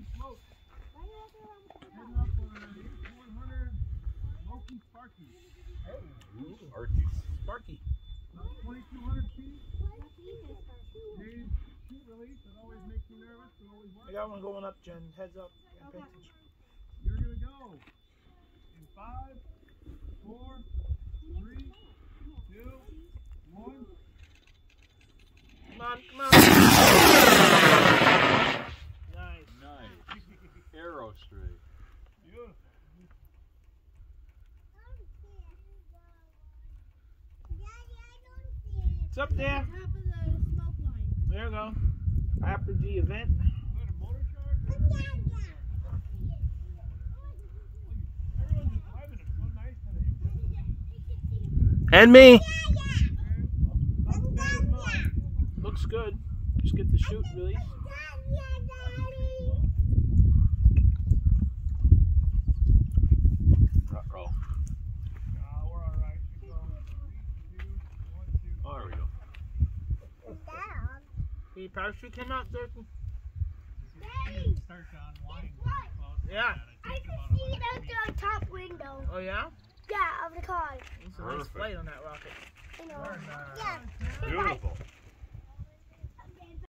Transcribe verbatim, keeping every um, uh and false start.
smoke. Heading up on an eighty-one hundred Loki Sparky. Hey, Sparky. Sparky. About twenty-two hundred feet. Dave, shoot release. It always makes me nervous, but always works. I got one going up, Jen. Heads up. Okay. You're gonna go in five, four, three, two, one. Come on, come on. Nice. Nice. Arrow straight. Beautiful. It's up there. Top of the smoke line. There you go. Apogee event. Is that a motor charge? Everyone's just driving it so nice today. And me. Not the bad as mine. Looks good. Just get the shoot release. Ruh-roh. Nah, we're all right. Keep going. Three, two, one, two. Oh, there we go. The parachute came out, Durkin. Start to unwind. Yeah. I can see it out the top window. Oh, yeah? Yeah, of the car. It's a nice Perfect. flight on that rocket. You know. Very nice. Yeah. Beautiful.